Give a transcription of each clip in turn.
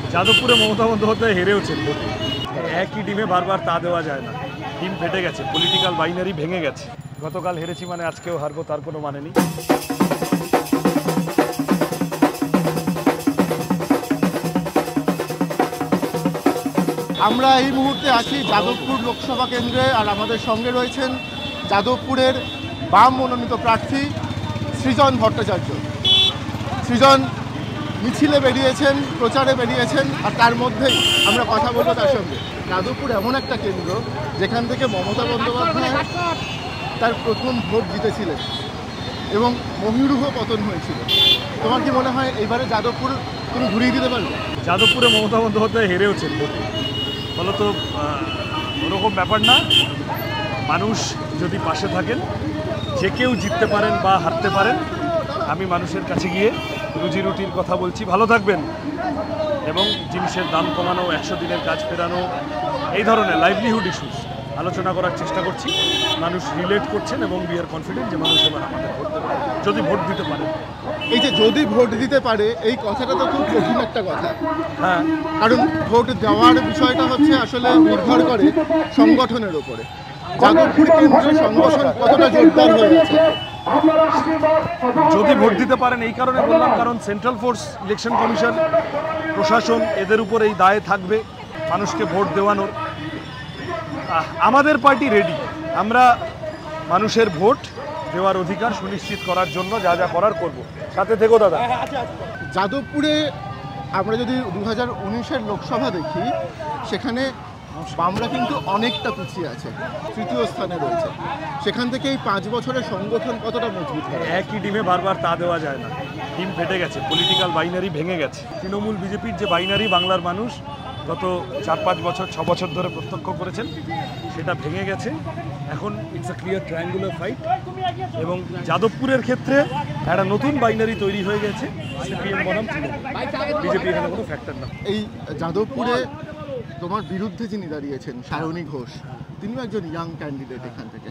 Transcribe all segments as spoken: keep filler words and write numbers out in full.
যাদবপুরে মমতা বন্দ্যোপাধ্যায় হেরেওছেন ভোটে। একই টিমে বারবার তা দেওয়া যায় না, টিম ফেটে গেছে, পলিটিক্যাল বাইনারি ভেঙে গেছে। গতকাল হেরেছি মানে আজকেও হারবো তার কোনো মানে নেই। আমরা এই মুহূর্তে আছি যাদবপুর লোকসভা কেন্দ্রে, আর আমাদের সঙ্গে রয়েছেন যাদবপুরের বাম মনোনীত প্রার্থী সৃজন ভট্টাচার্য। সৃজন মিছিলে বেরিয়েছেন, প্রচারে বেরিয়েছেন, আর তার মধ্যেই আমরা কথা বলবো তার সঙ্গে। যাদবপুর এমন একটা কেন্দ্র যেখান থেকে মমতা বন্দ্যোপাধ্যায় তার প্রথম ভোট জিতেছিলেন এবং মহিরুহ পতন হয়েছিল। তোমার কি মনে হয় এইবারে যাদবপুর তুমি ঘুরিয়ে দিতে পারবে? যাদবপুরে মমতা বন্দ্যোপাধ্যায় হেরেওছেন ভোটে, ফলত ওরকম ব্যাপার না। মানুষ যদি পাশে থাকেন, যে কেউ জিততে পারেন বা হারতে পারেন। আমি মানুষের কাছে গিয়ে রুজি রুটির কথা বলছি, ভালো থাকবেন, এবং জিনিসের দাম কমানো, একশো দিনের কাজ ফেরানো, এই ধরনের লাইভলিহুড ইস্যুস আলোচনা করার চেষ্টা করছি। মানুষ রিলেট করছেন এবং উই আর কনফিডেন্ট যে মানুষ এবার আমাদের ভোট দেবে, যদি ভোট দিতে পারে। এই যে যদি ভোট দিতে পারে, এই কথাটা তো খুব কঠিন একটা কথা। হ্যাঁ, কারণ ভোট দেওয়ার বিষয়টা হচ্ছে আসলে নির্ভর করে সংগঠনের উপরে। যাদবপুর কেন্দ্রের সংগঠন কতটা জোরদার হয়ে গেছে? যদি ভোট দিতে পারেন এই কারণে বললাম, কারণ সেন্ট্রাল ফোর্স, ইলেকশন কমিশন, প্রশাসন, এদের উপর এই দায় থাকবে মানুষকে ভোট দেওয়ানোর। আমাদের পার্টি রেডি, আমরা মানুষের ভোট দেওয়ার অধিকার সুনিশ্চিত করার জন্য যা যা করার করব। সাথে থেকো দাদা। যাদবপুরে আমরা যদি দু হাজার উনিশের লোকসভা দেখি, সেখানে বামরা কিন্তু অনেকটা পিছিয়ে আছে, তৃতীয় স্থানে রয়েছে। সেখান থেকে এই পাঁচ বছরের সংগঠন কতটা মজবুত হয়? একই টিমে বারবার তা দেওয়া যায় না, টিম ফেটে গেছে, পলিটিক্যাল বাইনারি ভেঙে গেছে। তৃণমূল বিজেপির যে বাইনারি বাংলার মানুষ গত চার পাঁচ বছর ছ বছর ধরে প্রত্যক্ষ করেছেন, সেটা ভেঙে গেছে। এখন it's a clear triangular fight, এবং যাদবপুরের ক্ষেত্রে একটা নতুন বাইনারি তৈরি হয়ে গেছে, সিপিএম বনাম তৃণমূল। বিজেপি এখানে কোনো ফ্যাক্টর না। এই যাদবপুরে তোমার বিরুদ্ধে যিনি দাঁড়িয়েছেন, সায়নী ঘোষ, তিনিও একজন ইয়াং ক্যান্ডিডেট এখান থেকে,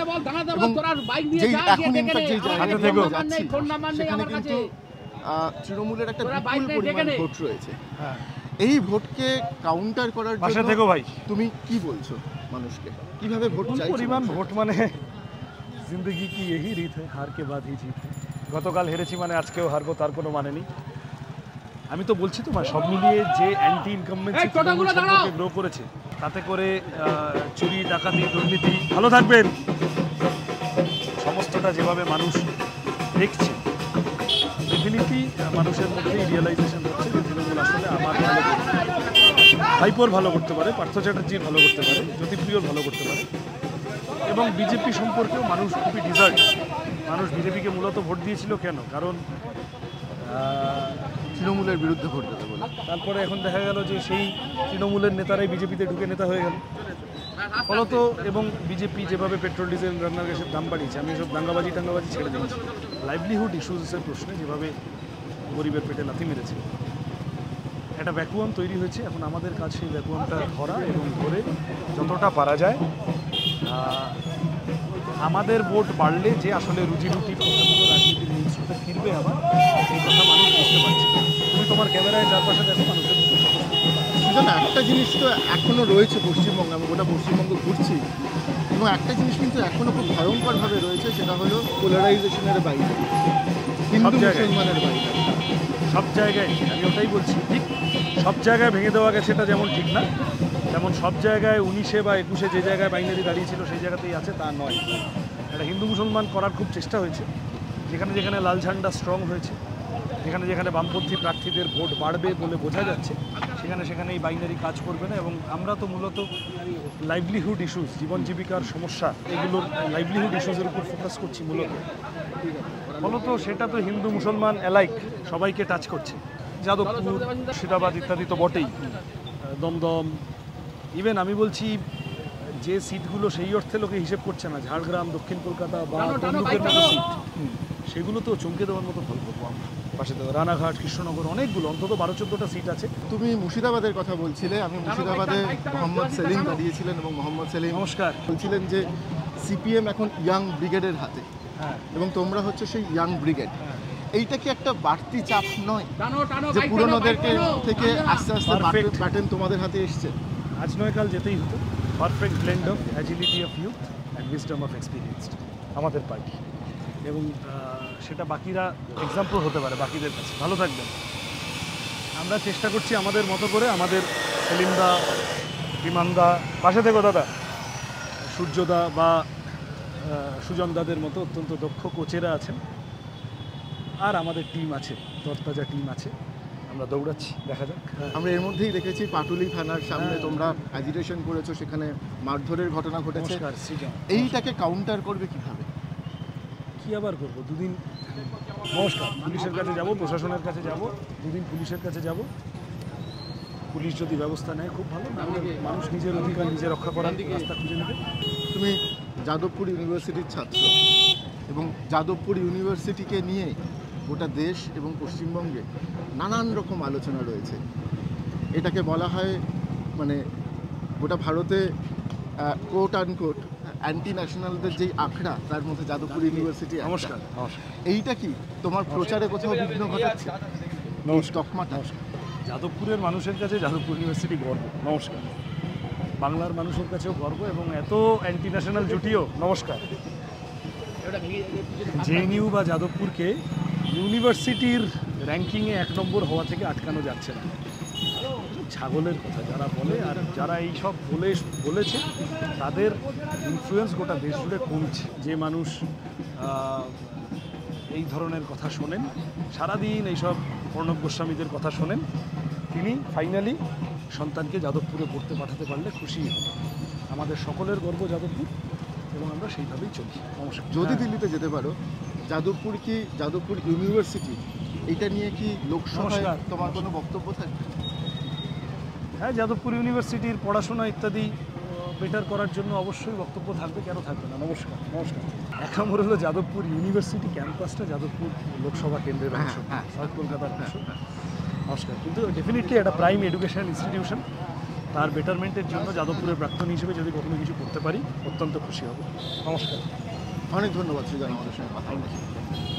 সেখানে কিন্তু তৃণমূলের একটা বিপুল পরিমাণ ভোট রয়েছে। এই ভোটকে কাউন্টার করার জন্য থেকো ভাই, তুমি কি বলছো মানুষকে? কিভাবে ভোট চাই? পরিমাণ ভোট মানে জিন্দগি কি यही रीत है, हार के बाद ही जीत है। গতকাল হেরেছি মানে আজকেও হারবো তার কোনো মানে নেই। আমি তো বলছি তোমার, সব মিলিয়ে যে অ্যান্টি ইনকামবেন্সি সম্পর্কে গ্রো করেছে, তাতে করে চুরি, ডাকাতি, দুর্নীতি, ভালো থাকবেন, সমস্তটা যেভাবে মানুষ দেখছে, ডেফিনিটলি মানুষের মধ্যেই রিয়েলাইজেশন হচ্ছে যে তৃণমূল আসলে আমার ভালো করতে পারে, ভাইপোর ভালো করতে পারে, পার্থ চ্যাটার্জির ভালো করতে পারে, জ্যোতিপ্রিয়র ভালো করতে পারে, এবং বিজেপি সম্পর্কেও মানুষ খুবই ডিজার্ট। মানুষ বিজেপিকে মূলত ভোট দিয়েছিল কেন? কারণ তৃণমূলের বিরুদ্ধে ভোট দেবে বলে। তারপরে এখন দেখা গেল যে সেই তৃণমূলের নেতারাই বিজেপিতে ঢুকে নেতা হয়ে গেল ফলত। এবং বিজেপি যেভাবে পেট্রোল, ডিজেল, রান্নার গ্যাসের দাম বাড়িয়েছে, আমি এসব দাঙ্গাবাজি টাঙ্গাবাজি ছেড়ে দিয়েছি। লাইভলিহুড ইস্যুসের প্রশ্নে যেভাবে গরিবের পেটে লাথি মেরেছে, একটা ভ্যাকুয়াম তৈরি হয়েছে। এখন আমাদের কাজ সেই ভ্যাকুয়ামটা ধরা এবং ধরে যতটা পারা যায় আমাদের ভোট বাড়লে যে আসলে রুজি রুটির কথাগুলো রাজনীতির জিনিসটা ফিরবে আবার, এই কথা মানুষ বুঝতে পারছে। তুমি তোমার ক্যামেরায় চারপাশে দেখো, মানুষের সুতরাং একটা জিনিস তো এখনো রয়েছে পশ্চিমবঙ্গে, আমি গোটা পশ্চিমবঙ্গ ঘুরছি, এবং একটা জিনিস কিন্তু এখনো খুব ভয়ঙ্করভাবে রয়েছে, সেটা হলো পোলারাইজেশনের বাইরে, হিন্দু মুসলমানের বাইরে। সব জায়গায় আমি ওটাই বলছি, ঠিক সব জায়গায় ভেঙে দেওয়া গেছে, এটা যেমন ঠিক না, তেমন সব জায়গায় উনিশে বা একুশে যে জায়গায় বাইনারি দাঁড়িয়েছিল সেই জায়গাতেই আছে তা নয়। এটা হিন্দু মুসলমান করার খুব চেষ্টা হয়েছে। যেখানে যেখানে লাল ঝান্ডা স্ট্রং হয়েছে, যেখানে যেখানে বামপন্থী প্রার্থীদের ভোট বাড়বে বলে বোঝা যাচ্ছে, সেখানে সেখানে এই বাইনারি কাজ করবে না। এবং আমরা তো মূলত লাইভলিহুড ইস্যুস, জীবন জীবিকার সমস্যা, এগুলোর লাইভলিহুড ইস্যুসের উপর ফোকাস করছি মূলত। ফলত সেটা তো হিন্দু মুসলমান অ্যালাইক সবাইকে টাচ করছে। যাদবপুর, মুর্শিদাবাদ ইত্যাদি তো বটেই, দমদম, ইভেন আমি বলছি যে সিটগুলো সেই অর্থে লোকে হিসেব করছে না, ঝাড়গ্রাম, দক্ষিণ কলকাতা বা তমলুকের মতো সিট, সেগুলো তো চমকে দেওয়ার মতো ফল করবো আমরা। পাশে তো রানাঘাট, কৃষ্ণনগর, অনেকগুলো, অন্তত বারো চোদ্দোটা সিট আছে। তুমি মুর্শিদাবাদের কথা বলছিলে, আমি মুর্শিদাবাদে মোহাম্মদ সেলিম দাঁড়িয়েছিলেন, এবং মোহাম্মদ সেলিম নমস্কার বলছিলেন যে সিপিএম এখন ইয়াং ব্রিগেডের হাতে, হ্যাঁ, এবং তোমরা হচ্ছে সেই ইয়াং ব্রিগেড। এইটা কি একটা বাড়তি চাপ নয় যে পুরনোদেরকে থেকে আস্তে আস্তে Perfect. ব্যাটেন তোমাদের হাতে এসছে? আজ নয় কাল যেতেই হতো। Perfect blend of agility of youth and wisdom of experienced আমাদের পার্টি, এবং আহ, সেটা বাকিরা এক্সাম্পল হতে পারে বাকিদের কাছে। ভালো থাকবেন। আমরা চেষ্টা করছি আমাদের মতো করে, আমাদের সেলিমদা, বিমানদা, পাশে থেকো দাদা, সূর্যদা বা আহ, সুজনদাদের মতো অত্যন্ত দক্ষ কোচেরা আছেন, আর আমাদের টিম আছে, তরতাজা টিম আছে। আমরা দৌড়াচ্ছি, দেখা যাক। আমরা এর মধ্যেই দেখেছি পাটুলি থানার সামনে হ্যাঁ। তোমরা অ্যাজিটেশন করেছো, সেখানে মারধরের ঘটনা ঘটেছে। নমস্কার সৃজন। এইটাকে কাউন্টার করবে কিভাবে? কি আবার করবো, দুদিন নমস্কার পুলিশের কাছে যাব, প্রশাসনের কাছে যাব, দুদিন পুলিশের কাছে যাব। পুলিশ যদি ব্যবস্থা নেয় খুব ভালো, নাহলে মানুষ নিজের অধিকার নিজে রক্ষা করার রাস্তা খুঁজে নেবে। তুমি যাদবপুর ইউনিভার্সিটির ছাত্র, এবং যাদবপুর ইউনিভার্সিটিকে নিয়ে গোটা দেশ এবং পশ্চিমবঙ্গে নানান রকম আলোচনা রয়েছে। এটাকে বলা হয় মানে গোটা ভারতে কোট আনকোট অ্যান্টি ন্যাশনালদের যেই আখড়া, তার মধ্যে যাদবপুর ইউনিভার্সিটি একটা। নমস্কার নমস্কার এইটা কি তোমার প্রচারে কোথাও বিঘ্ন ঘটাচ্ছে? নমস্কার তকমাটা নমস্কার। যাদবপুরের মানুষের কাছে যাদবপুর ইউনিভার্সিটি গর্ব। নমস্কার। বাংলার মানুষের কাছেও গর্ব, এবং এত অ্যান্টি ন্যাশনাল জুটিও নমস্কার। জেএনইউ বা যাদবপুরকে ইউনিভার্সিটির র্যাঙ্কিংয়ে এক নম্বর হওয়া থেকে আটকানো যাচ্ছে না। ছাগলের কথা যারা বলে, আর যারা এই সব বলে বলেছে তাদের ইনফ্লুয়েন্স গোটা দেশ জুড়ে কমছে। যে মানুষ আহ, এই ধরনের কথা শোনেন, সারাদিন এইসব প্রণব গোস্বামীদের কথা শোনেন, তিনি ফাইনালি সন্তানকে যাদবপুরে পড়তে পাঠাতে পারলে খুশি হন। আমাদের সকলের গর্ব যাদবপুর, এবং আমরা সেইভাবেই চলি। নমস্কার। যদি হ্যাঁ। দিল্লিতে যেতে পারো, যাদবপুর কি যাদবপুর ইউনিভার্সিটি এটা নিয়ে কি লোকসভায় নমস্কার। তোমার কোনো বক্তব্য থাকবে? হ্যাঁ, যাদবপুর ইউনিভার্সিটির পড়াশোনা ইত্যাদি বেটার করার জন্য অবশ্যই বক্তব্য থাকবে, কেন থাকবে না। নমস্কার নমস্কার। এক নম্বর হলো যাদবপুর ইউনিভার্সিটি ক্যাম্পাসটা যাদবপুর লোকসভা কেন্দ্রের অংশ, হ্যাঁ, হ্যাঁ। সাউথ কলকাতার অংশ। নমস্কার। কিন্তু ডেফিনেটলি একটা প্রাইম এডুকেশনাল ইনস্টিটিউশন, তার বেটারমেন্টের জন্য যাদবপুরের প্রাক্তনী হিসেবে যদি কখনো কিছু করতে পারি অত্যন্ত খুশি হব। নমস্কার। অনেক ধন্যবাদ সৃজন, আমাদের সঙ্গে কথা বলার জন্য।